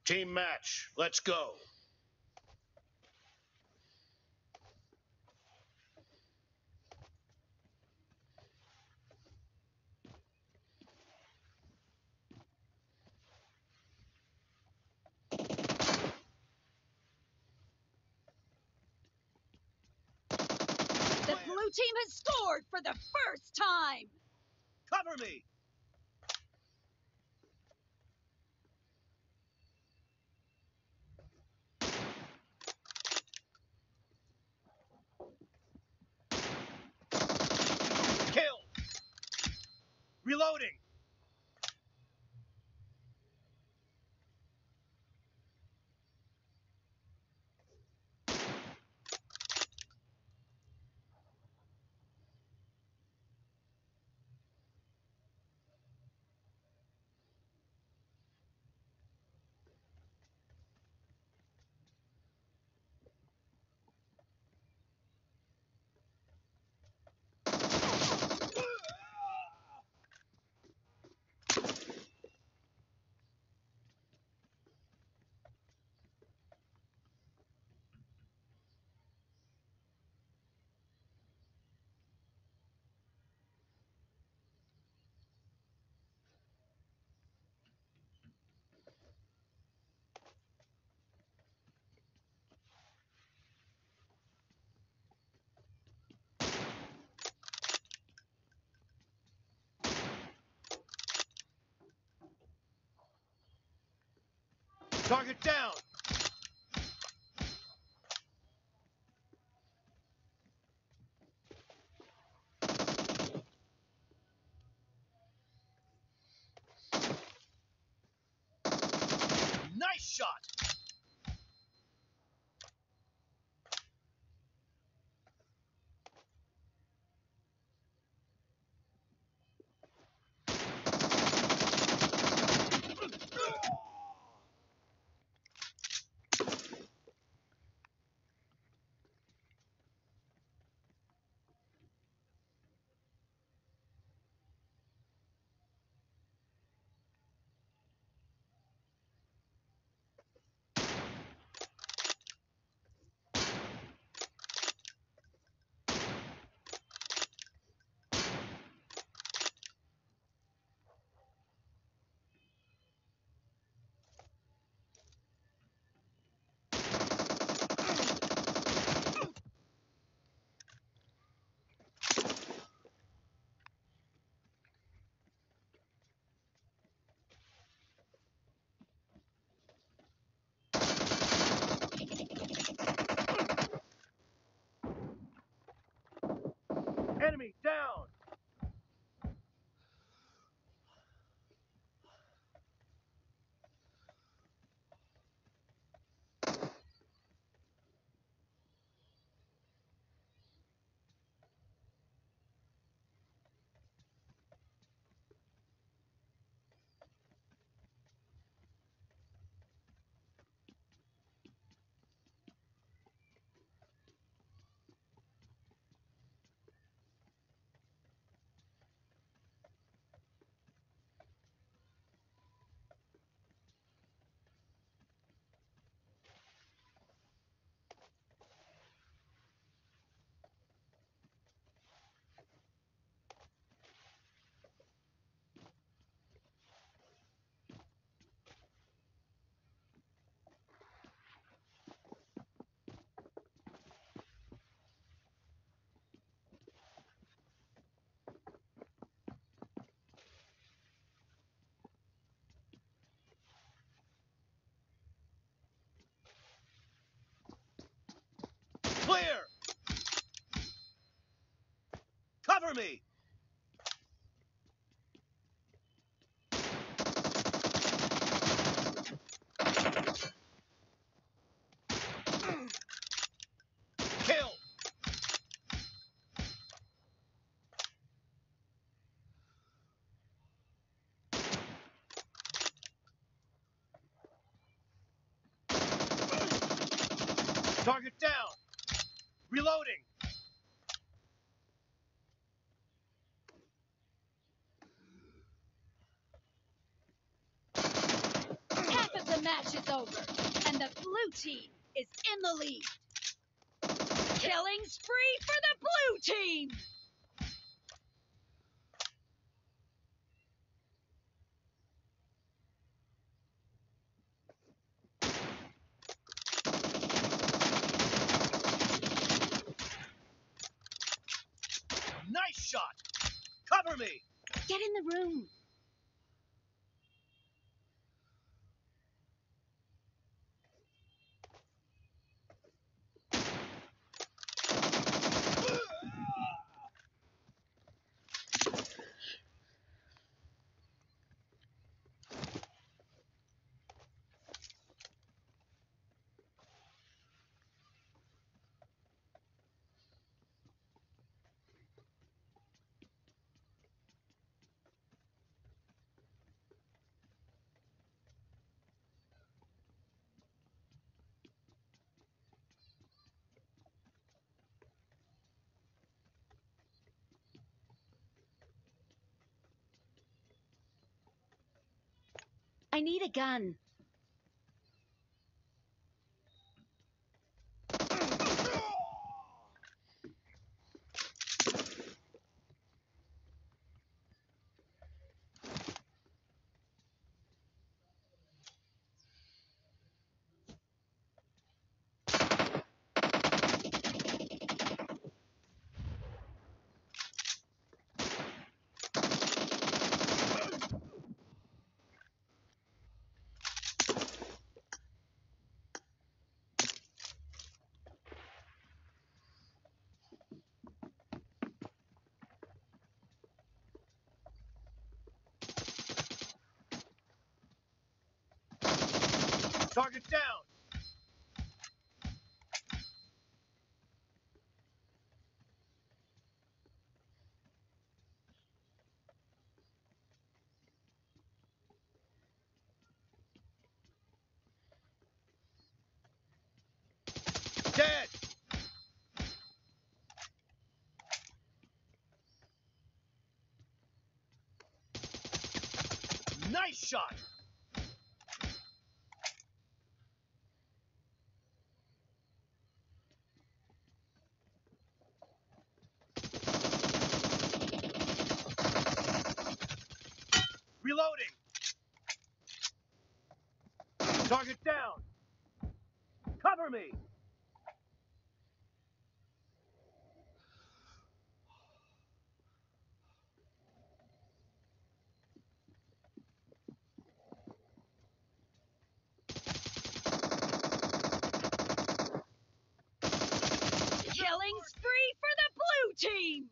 Team match. Let's go. The blue team has scored for the first time! Cover me! Kill! Reloading! Target down! Nice shot! Enemy down! Clear! Cover me! Kill! Target down! Reloading! Half of the match is over, and the blue team is in the lead. Killing spree for the blue team! Nice shot! Cover me! Get in the room. I need a gun. Target down! Dead! Nice shot! Reloading! Target down! Cover me! Killing spree for the blue team!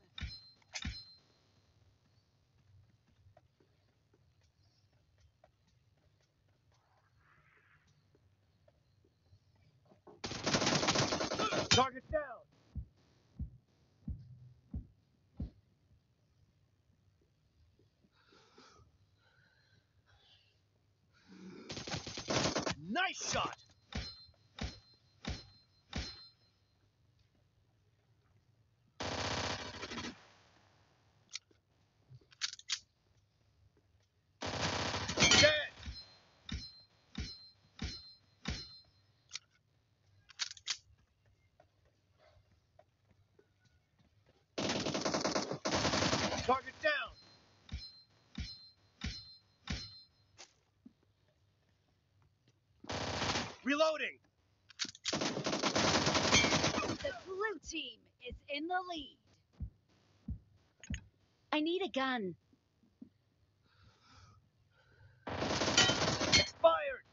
Target down! Nice shot! Dead! Target down! Reloading! The blue team is in the lead. I need a gun. Expired!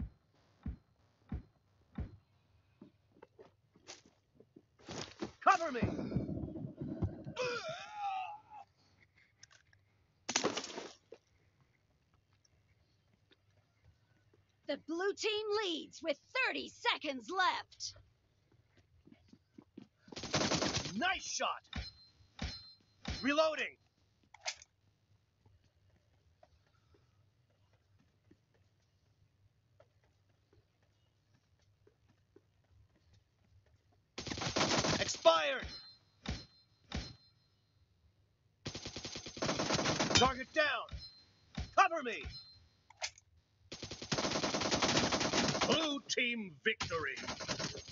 Cover me! The blue team leads with 30 seconds left. Nice shot! Reloading! Expired! Target down! Cover me! Team victory.